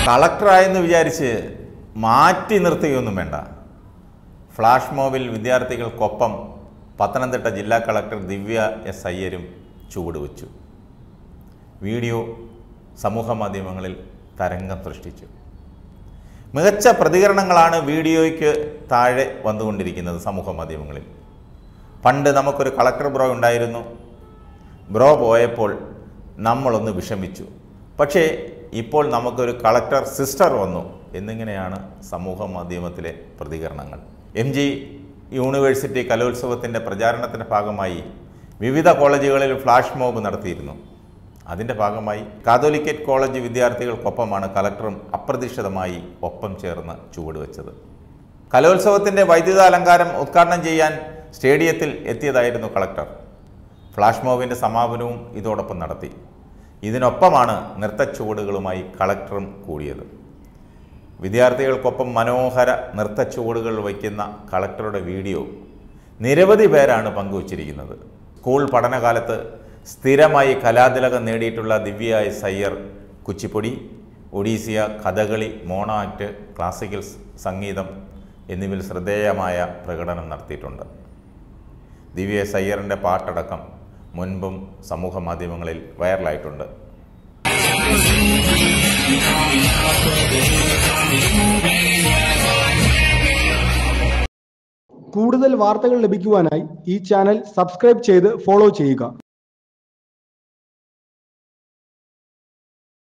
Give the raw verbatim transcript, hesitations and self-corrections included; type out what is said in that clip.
കളക്ടറായെന്ന് വിചാരിച്ച് മാറ്റി നിർത്തുകയൊന്നും വേണ്ട. ഫ്ലാഷ് മോബിൽ വിദ്യാർത്ഥികൾക്കൊപ്പം പത്തനംതിട്ട ജില്ലാ കളക്ടർ ദിവ്യ എസ് അയ്യരും ചുവടുവെച്ചു. വീഡിയോ സമൂഹ മാധ്യമങ്ങളിൽ തരംഗം സൃഷ്ടിച്ചു. മികച്ച പ്രതികരണങ്ങളാണ് വീഡിയോയ്ക്ക് താഴെ വന്നുകൊണ്ടിരിക്കുന്നത് സമൂഹ മാധ്യമങ്ങളിൽ. പണ്ട് നമുക്കൊരു കളക്ടർ ബ്രോ ഉണ്ടായിരുന്നു, ബ്രോ പോയപ്പോൾ നമ്മളൊന്ന് വിഷമിച്ചു, പക്ഷേ ഇപ്പോൾ നമുക്കൊരു കളക്ടർ സിസ്റ്റർ വന്നു എന്നിങ്ങനെയാണ് സമൂഹ മാധ്യമത്തിലെ പ്രതികരണങ്ങൾ. എം ജി യൂണിവേഴ്സിറ്റി കലോത്സവത്തിൻ്റെ പ്രചാരണത്തിൻ്റെ ഭാഗമായി വിവിധ കോളേജുകളിൽ ഫ്ലാഷ് മോബ് നടത്തിയിരുന്നു. അതിൻ്റെ ഭാഗമായി കാതോലിക്കറ്റ് കോളേജ് വിദ്യാർത്ഥികൾക്കൊപ്പമാണ് കളക്ടറും അപ്രതീക്ഷിതമായി ഒപ്പം ചേർന്ന് ചുവടുവെച്ചത്. കലോത്സവത്തിൻ്റെ വൈദ്യുത അലങ്കാരം ഉദ്ഘാടനം ചെയ്യാൻ സ്റ്റേഡിയത്തിൽ എത്തിയതായിരുന്നു കളക്ടർ. ഫ്ലാഷ് മോബിൻ്റെ സമാപനവും ഇതോടൊപ്പം നടത്തി. ഇതിനൊപ്പമാണ് നൃത്തച്ചുവടുകളുമായി കളക്ടറും കൂടിയത്. വിദ്യാർത്ഥികൾക്കൊപ്പം മനോഹര നൃത്തച്ചുവടുകൾ വയ്ക്കുന്ന കളക്ടറുടെ വീഡിയോ നിരവധി പേരാണ് പങ്കുവച്ചിരിക്കുന്നത്. സ്കൂൾ പഠനകാലത്ത് സ്ഥിരമായി കലാതിലകം നേടിയിട്ടുള്ള ദിവ്യ എസ് അയ്യർ കുച്ചിപ്പൊടി, ഒഡീസിയ, കഥകളി, മോണോ ആക്ട്, ക്ലാസിക്കൽ സംഗീതം എന്നിവയിൽ ശ്രദ്ധേയമായ പ്രകടനം നടത്തിയിട്ടുണ്ട്. ദിവ്യ എസ് അയ്യറിൻ്റെ പാട്ടടക്കം മുൻപും സമൂഹ മാധ്യമങ്ങളിൽ വൈറലായിട്ടുണ്ട്. കൂടുതൽ വാർത്തകൾ ലഭിക്കുവാനായി ഈ ചാനൽ സബ്സ്ക്രൈബ് ചെയ്ത് ഫോളോ ചെയ്യുക.